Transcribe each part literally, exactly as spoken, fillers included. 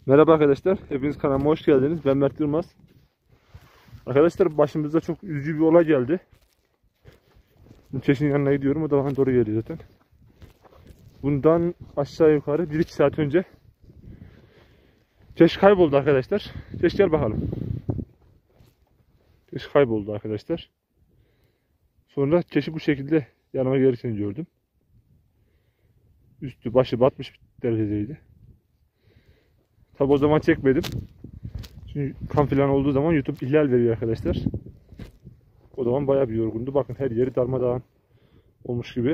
Merhaba arkadaşlar, hepiniz kanalıma hoş geldiniz. Ben Mert Yılmaz. Arkadaşlar başımıza çok üzücü bir olay geldi. Çeşin yanına gidiyorum, o da bana doğru geliyor zaten. Bundan aşağı yukarı bir iki saat önce Çeş kayboldu arkadaşlar. Çeş gel bakalım. Çeş kayboldu arkadaşlar. Sonra Çeş'i bu şekilde yanıma gelirken gördüm. Üstü başı batmış bir dereceydi. Tabi o zaman çekmedim. Çünkü kan filan olduğu zaman YouTube ihlal veriyor arkadaşlar. O zaman bayağı bir yorgundu. Bakın her yeri darmadağın olmuş gibi.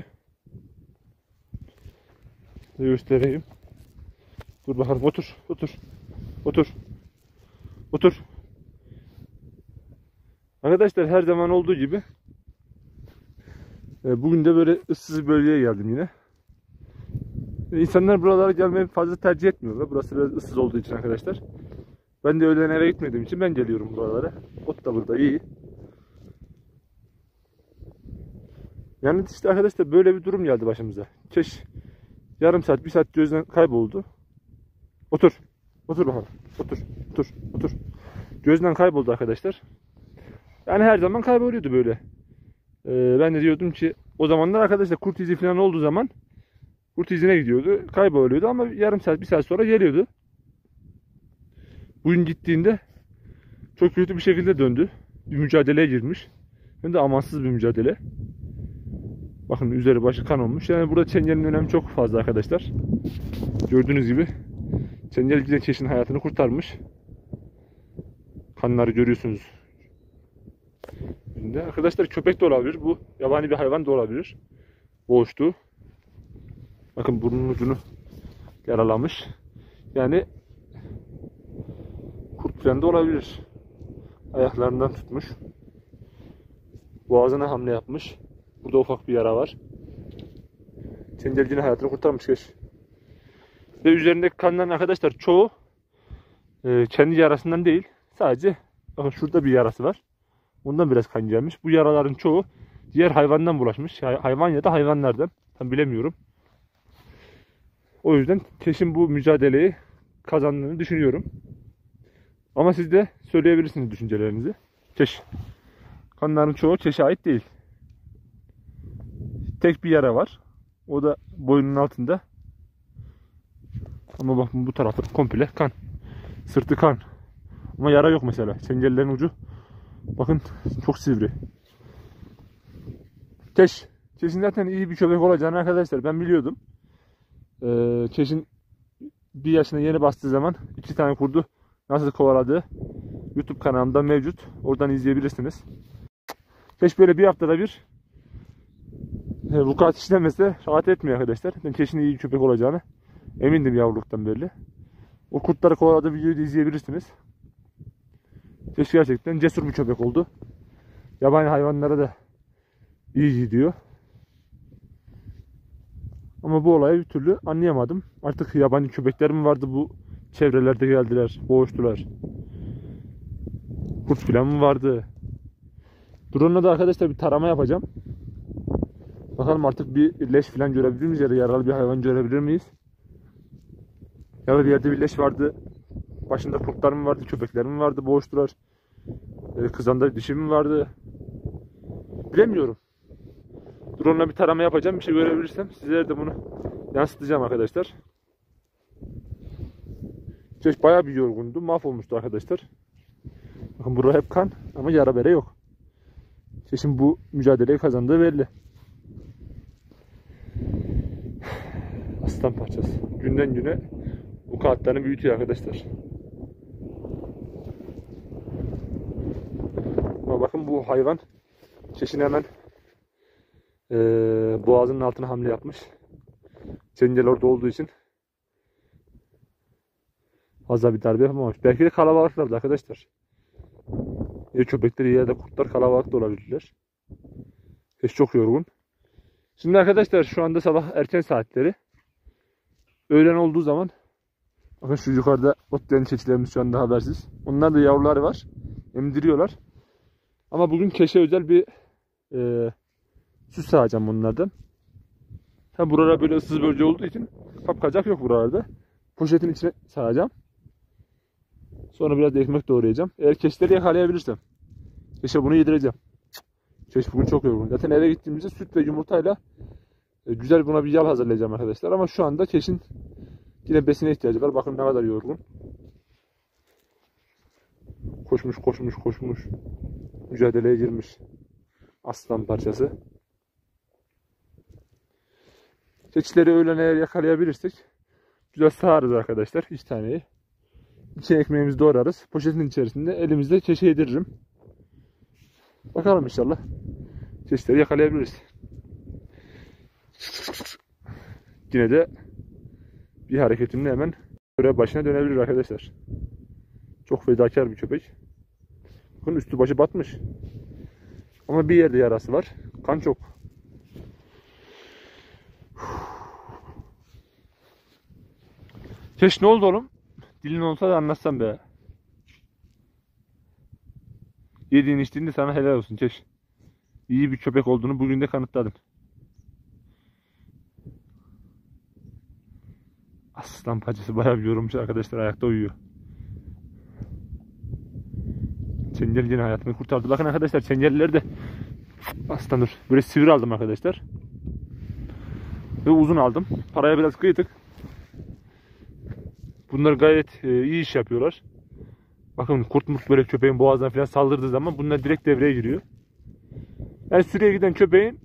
Size göstereyim. Dur bakalım, otur, otur, otur, otur. Arkadaşlar her zaman olduğu gibi bugün de böyle ıssız bir bölgeye geldim yine. İnsanlar buralara gelmeyi fazla tercih etmiyorlar. Burası biraz ıssız olduğu için arkadaşlar. Ben de öğlen eve gitmediğim için ben geliyorum buralara. Ot da burada iyi. Yani işte arkadaşlar böyle bir durum geldi başımıza. Çeş yarım saat, bir saat gözden kayboldu. Otur. Otur bakalım. Otur. Otur. Otur. Gözden kayboldu arkadaşlar. Yani her zaman kayboluyordu böyle. Ee, ben de diyordum ki o zamanlar arkadaşlar kurt izi falan olduğu zaman kurt izine gidiyordu. Kayboluyordu ama yarım saat, bir saat sonra geliyordu. Bugün gittiğinde çok kötü bir şekilde döndü. Bir mücadeleye girmiş. Hem de amansız bir mücadele. Bakın üzeri başı kan olmuş. Yani burada çengelin önemi çok fazla arkadaşlar. Gördüğünüz gibi çengel giden Çeş'in hayatını kurtarmış. Kanları görüyorsunuz. Şimdi arkadaşlar köpek de olabilir. Bu yabani bir hayvan da olabilir. Boğuştu. Bakın burnunun ucunu yaralamış. Yani kurt falan da olabilir. Ayaklarından tutmuş. Boğazına hamle yapmış. Burada ufak bir yara var. Çengel yine hayatını kurtarmış Çeş. Ve üzerindeki kanların arkadaşlar çoğu e, kendi yarasından değil. Sadece bakın şurada bir yarası var. Ondan biraz kan gelmiş. Bu yaraların çoğu diğer hayvandan bulaşmış. Hayvan ya da hayvanlardan. Tam bilemiyorum. O yüzden Çeş'in bu mücadeleyi kazandığını düşünüyorum. Ama siz de söyleyebilirsiniz düşüncelerinizi. Çeş. Kanların çoğu Çeş'e ait değil. Tek bir yara var. O da boynunun altında. Ama bakın bu tarafı komple kan. Sırtı kan. Ama yara yok mesela. Çengellerin ucu bakın çok sivri. Çeş. Çeş'in zaten iyi bir köpek olacağını arkadaşlar ben biliyordum. Ee, Çeş'in bir yaşına yeni bastığı zaman iki tane kurdu nasıl kovaladığı YouTube kanalımda mevcut. Oradan izleyebilirsiniz. Çeş böyle bir haftada bir e, vukuat işlemese rahat etmiyor arkadaşlar. Ben Çeş'in iyi bir köpek olacağını emindim yavruluktan belli. O kurtları kovaladığı videoyu da izleyebilirsiniz. Çeş gerçekten cesur bir köpek oldu. Yabani hayvanlara da iyi gidiyor. Ama bu olayı bir türlü anlayamadım. Artık yabani köpekler mi vardı bu çevrelerde geldiler, boğuştular. Kurt filan mı vardı? Drone'la da arkadaşlar bir tarama yapacağım. Bakalım artık bir leş filan görebilir miyiz ya da yaralı bir hayvan görebilir miyiz? Ya da bir yerde bir leş vardı. Başında kurtlar mı vardı, köpekler mi vardı, boğuştular. Kızanda dişi mi vardı? Bilemiyorum. Drone'la bir tarama yapacağım. Bir şey görebilirsem sizlere de bunu yansıtacağım arkadaşlar. Çeş bayağı bir yorgundu. Mahvolmuştu arkadaşlar. Bakın burada hep kan ama yara bere yok. Çeş'in bu mücadeleyi kazandığı belli. Aslan parçası. Günden güne bu kağıtlarını büyütüyor arkadaşlar. Ama bakın bu hayvan Çeş'in hemen e, boğazının altına hamle yapmış. Çengel orada olduğu için fazla bir darbe yapamamış. Belki de kalabalıklardı arkadaşlar. Ya köpekler ya da kurtlar kalabalık da olabilirler. Çeş çok yorgun. Şimdi arkadaşlar şu anda sabah erken saatleri. Öğlen olduğu zaman bakın şu yukarıda otlayan keçilerimiz şu anda habersiz. Onlar da yavruları var. Emdiriyorlar. Ama bugün Çeş'e özel bir e, süs sağacağım onlardan. Hem buralar böyle ıssız bölge olduğu için kapkacak yok buralarda. Poşetin içine sağacağım. Sonra biraz da ekmek doğrayacağım. Eğer keçileri yakalayabilirsem. Keşke bunu yedireceğim. Keş bugün çok yorgun. Zaten eve gittiğimizde süt ve yumurtayla e, güzel buna bir yal hazırlayacağım arkadaşlar. Ama şu anda keşin yine besine ihtiyacı var. Bakın ne kadar yorgun. Koşmuş koşmuş koşmuş. Mücadeleye girmiş. Aslan parçası. Keçileri öğlen eğer yakalayabilirsek güzel sağarız arkadaşlar. İki taneyi. İki ekmeğimizi doğrarız. Poşetin içerisinde elimizde keçi yediririm. Bakalım inşallah. Keçileri yakalayabiliriz. Yine de bir hareketimle hemen görev başına dönebilir arkadaşlar. Çok fedakar bir köpek. Bakın üstü başı batmış. Ama bir yerde yarası var. Kan çok. Keş ne oldu oğlum? Dilin olsa da anlatsam be. Yediğin içtiğin de sana helal olsun Keş. İyi bir köpek olduğunu bugün de kanıtladın. Aslan parçası bayağı bir yorulmuş arkadaşlar, ayakta uyuyor. Çengel yine hayatını kurtardı. Bakın arkadaşlar, çengelleri de aslan dur. Böyle sivri aldım arkadaşlar. Ve uzun aldım. Paraya biraz kıydık. Bunlar gayet e, iyi iş yapıyorlar. Bakın kurt murt böyle köpeğin boğazına falan saldırdığı zaman bunlar direkt devreye giriyor. Yani sürüye giden köpeğin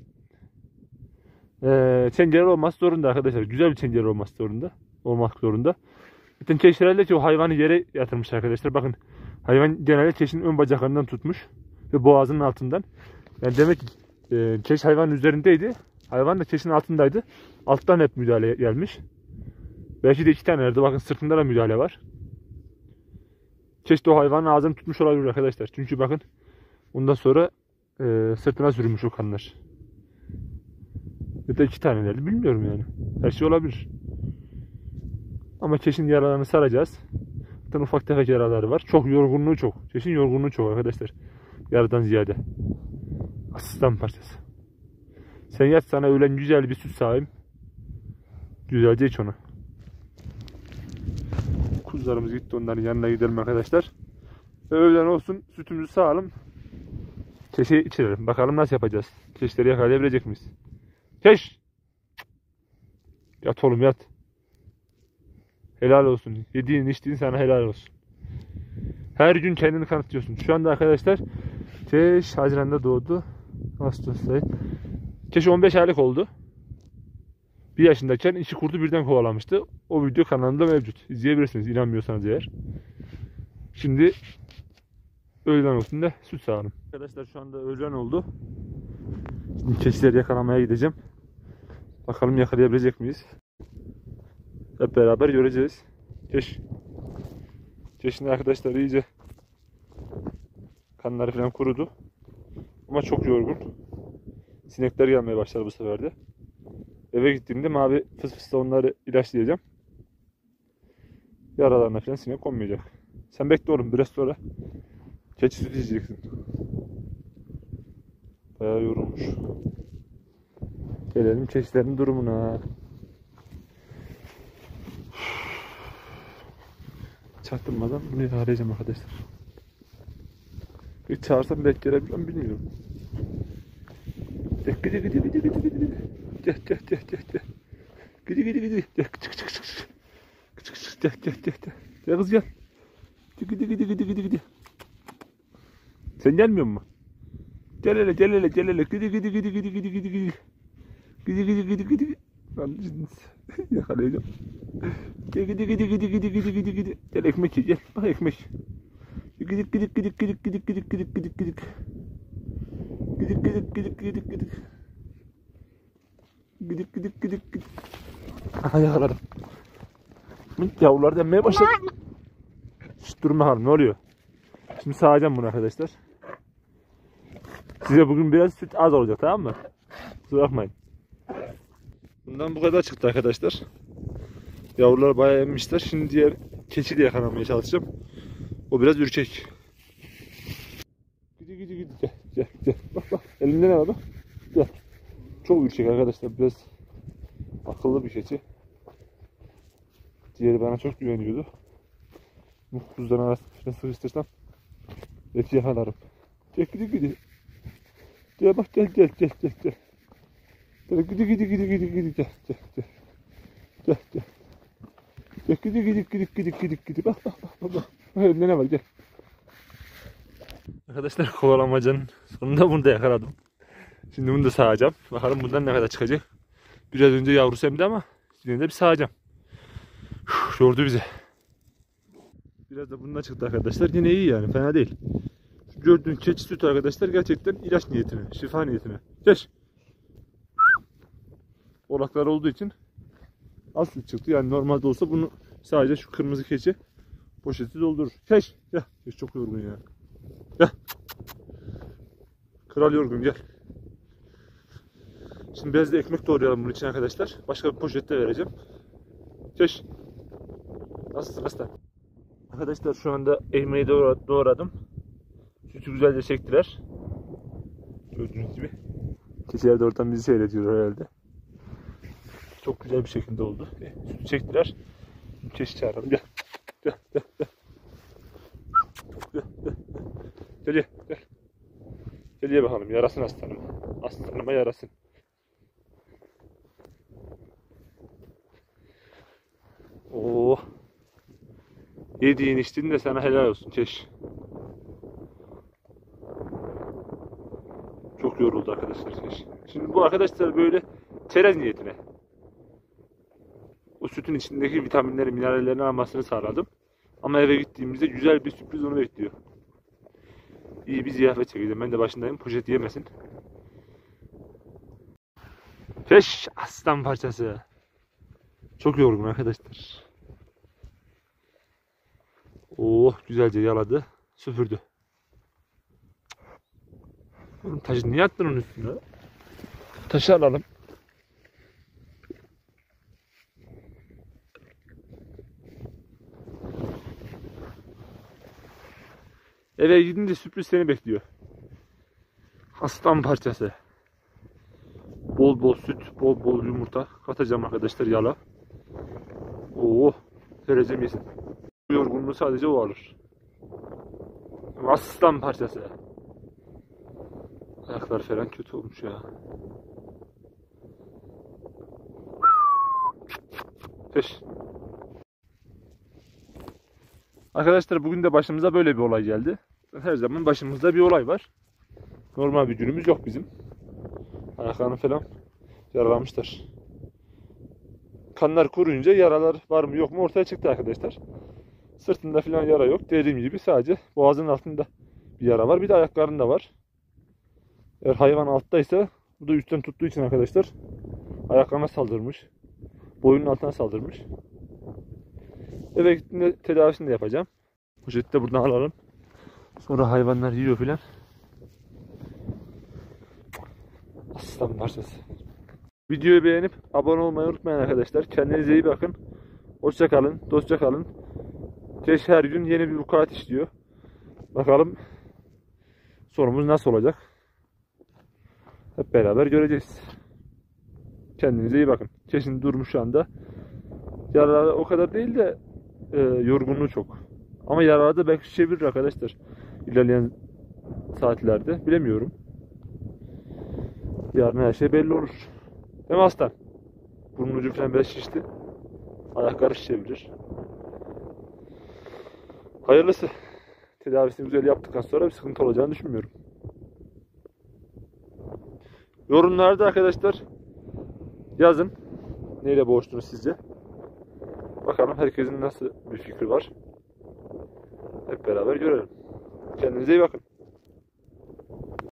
e, çengeli olması zorunda arkadaşlar. Güzel bir çengeli olması zorunda. Olmak zorunda. Zaten Keş herhalde ki o hayvanı yere yatırmış arkadaşlar. Bakın hayvan genelde Keş'in ön bacaklarından tutmuş. Ve boğazının altından. Yani demek ki e, Keş hayvanın üzerindeydi. Hayvan da Keş'in altındaydı. Alttan hep müdahale gelmiş. Belki de iki tane nerede. Bakın sırtında da müdahale var. Keş de o hayvanın ağzını tutmuş olabilir arkadaşlar. Çünkü bakın ondan sonra e, sırtına sürülmüş o kanlar. Ya da iki tane nerede bilmiyorum yani. Her şey olabilir. Ama Keş'in yaralarını saracağız. Zaten ufak tefek yaraları var. Çok yorgunluğu çok. Keş'in yorgunluğu çok arkadaşlar. Yaradan ziyade. Aslan parçası. Sen yat, sana öğlen güzel bir süt sağayım. Güzelce iç onu. Kuzularımız gitti, onların yanına gidelim arkadaşlar. Ve öğlen olsun sütümüzü sağalım. Keş'i içirelim. Bakalım nasıl yapacağız. Keşleri yakalayabilecek miyiz? Keş! Yat oğlum yat. Helal olsun. Yediğin içtiğin sana helal olsun. Her gün kendini kanıtlıyorsun. Şu anda arkadaşlar Keş Haziran'da doğdu. Ağustos'ta. Keş on beş aylık oldu. Bir yaşındayken iki kurdu birden kovalamıştı. O video kanalımda mevcut. İzleyebilirsiniz inanmıyorsanız eğer. Şimdi öğlen olsun da süt sağalım. Arkadaşlar şu anda öğlen oldu. Şimdi keçileri yakalamaya gideceğim. Bakalım yakalayabilecek miyiz? Hep beraber göreceğiz. Keş. Keş'in arkadaşlar iyice kanları falan kurudu. Ama çok yorgun. Sinekler gelmeye başladı bu sefer de. Eve gittiğimde mavi fıs fısla onları ilaçlayacağım. Yaralarına falan sinek konmayacak. Sen bekle oğlum, biraz sonra keçi sütü içeceksin. Bayağı yorulmuş. Gelelim keçilerin durumuna. Çaktırmadan bunu arayacağım arkadaşlar. Bir çağırsam belki gelebilirim bilmiyorum. Gidi gidi gidi gidi gidi gidi. Gel gel gel gel gel. Gidi gidi gidi. Gel çık çık çık çık. Çık çık gel gel gel gel. Gel kız gel. Gidi gidi gidi gidi gidi. Sen gelmiyor musun? Gel hele gel hele gel hele. Gidi gidi gidi gidi gidi gidi gidi. Gidi gidi gidi gidi. Lan yakalayacağım. Gel gidi gidi gidi gidi gidi gidi gidi. Gel ekmek ye gel. Bak ekmek. Gidik gidik gidik gidik gidik gidik gidik gidik gidik. Gidik gidik gidik gidik gidik. Gidik gidik gidik gidik. Aha yakaladım. Yavrular dönmeye başladı. Şşt durma hanım, ne oluyor? Şimdi sağacağım bunu arkadaşlar. Size bugün biraz süt az olacak, tamam mı? Kusura bakmayın. Bundan bu kadar çıktı arkadaşlar. Yavrular bayağı emmişler. Şimdi diğer keçi de yakalamaya çalışacağım. O biraz ürkek. Gidi gidi gidi gel gel gel. Bak bak elimde ne var bak. Gel. Çok ürkek arkadaşlar, biraz akıllı bir keçi. Diğeri bana çok güveniyordu. Bu kuzudan arasına sıkıştırsam eti yakalarım. Gel gidi gidi. Gel bak gel gel gel gel gel. Gel gidi gidi gidi gidi gidi gel gel gel. Gel gel. Gel gidi gidi gidi gidi gidi gidi. Bak bak bak bak. Önüne ne var gel. Arkadaşlar kovalamacanın sonunda bunu da yakaladım. Şimdi bunu da sağacağım. Bakalım bundan ne kadar çıkacak. Biraz önce yavrusu emdi ama yine de bir sağacağım. Uf, yordu bizi. Biraz da bundan çıktı arkadaşlar. Yine iyi yani, fena değil. Şu gördüğün keçi sütü arkadaşlar gerçekten ilaç niyetine, şifa niyetine. Geç. Oğlaklar olduğu için az süt çıktı. Yani normalde olsa bunu sadece şu kırmızı keçi poşeti doldurur. Geç. Gel. Geç, çok yorgun ya. Gel. Kral yorgun gel. Şimdi biraz da ekmek doğrayalım bunun için arkadaşlar. Başka bir poşette vereceğim. Geç. Nasılsın hasta? Arkadaşlar şu anda ekmeği doğradım. Sütü güzelce çektiler. Gördüğünüz gibi. Keçiler de oradan bizi seyrediyor herhalde. Çok güzel bir şekilde oldu. Sütü çektiler. Keçi çağıralım. Gel. Gel gel gel. Gel gel. Gel gel. Gel. Gel ye bakalım. Yarasın aslanıma. Aslanıma yarasın. Oo. Yediğin içtiğin de sana helal olsun Çeş. Çok yoruldu arkadaşlar Çeş. Şimdi bu arkadaşlar böyle çerez niyetine. O sütün içindeki vitaminleri, minerallerini almasını sağladım. Ama eve gittiğimizde güzel bir sürpriz onu bekliyor. İyi bir ziyafet çekeceğim. Ben de başındayım. Poşet yemesin. Çeş aslan parçası. Çok yorgun arkadaşlar. Oh, güzelce yaladı, süpürdü. Oğlum taşı niye attın onun üstüne? Taşı alalım. Eve gidince sürpriz seni bekliyor. Aslan parçası. Bol bol süt, bol bol yumurta katacağım arkadaşlar, yala. Oh, vereceğim yesin. Bu yorgunluğu sadece o alır. Aslan parçası. Ayaklar falan kötü olmuş ya. Peş. Arkadaşlar bugün de başımıza böyle bir olay geldi. Her zaman başımızda bir olay var. Normal bir günümüz yok bizim. Ayaklarını falan yaralamışlar. Kanlar kuruyunca yaralar var mı yok mu ortaya çıktı arkadaşlar. Sırtında falan yara yok. Dediğim gibi sadece boğazın altında bir yara var. Bir de ayaklarında var. Eğer hayvan alttaysa bu da üstten tuttuğu için arkadaşlar ayaklarına saldırmış. Boyunun altına saldırmış. Eve gittiğimde tedavisini de yapacağım. Poşeti de buradan alalım. Sonra hayvanlar yiyor filan. Aslan parçası. Videoyu beğenip abone olmayı unutmayın arkadaşlar. Kendinize iyi bakın. Hoşça kalın, dostça kalın. Keş her gün yeni bir vukuat işliyor. Bakalım sonumuz nasıl olacak? Hep beraber göreceğiz. Kendinize iyi bakın. Keşin durmuş şu anda. Yaraları o kadar değil de e, yorgunluğu çok. Ama yaraları da belki şişebilir arkadaşlar. İlerleyen saatlerde. Bilemiyorum. Yarın her şey belli olur. Değil mi aslan? Burnun ucu falan biraz şişti. Ayakları şişebilir. Hayırlısı. Tedavisini güzel yaptıktan sonra bir sıkıntı olacağını düşünmüyorum. Yorumlarda arkadaşlar yazın. Neyle boğuştunuz sizce? Bakalım herkesin nasıl bir fikri var. Hep beraber görelim. Kendinize iyi bakın.